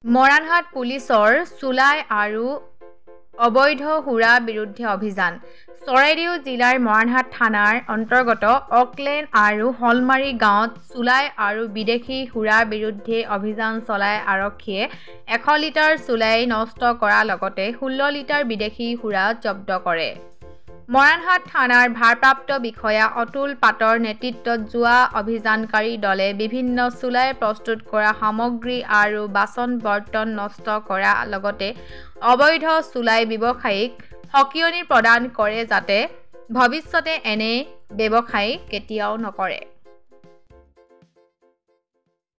মৰাণহাট পুলিচৰ চুলাই আৰু অবৈধ সুৰা বিৰুদ্ধে অভিযান। চৰাইদেউ জিলাৰ মৰাণহাট থানাৰ অন্তৰ্গত অকলেণ্ড আৰু হলমাৰী গাঁৱত চুলাই আৰু বিদেশী সুৰাৰ বিৰুদ্ধে অভিযান চলাই আৰক্ষীয়ে 100 লিটাৰ চুলাই নষ্ট কৰাৰ লগতে 16 লিটাৰ বিদেশী সুৰা জব্দ কৰে। মৰাণহাট থানাৰ ভাৰপ্ৰাপ্ত বিষয়া অতুল পাটৰ নেতৃত্বত যোৱা অভিযানকাৰী দলে বিভিন্ন চুলাই প্ৰস্তুত কৰা সামগ্ৰী আৰু বাচন-বৰ্তন নষ্ট কৰাৰ লগতে অবৈধ চুলাই ব্যৱসায়ীক সকিয়নি প্ৰদান কৰে যাতে ভৱিষ্যতে এনে ব্যৱসায় কেতিয়াও নকৰে।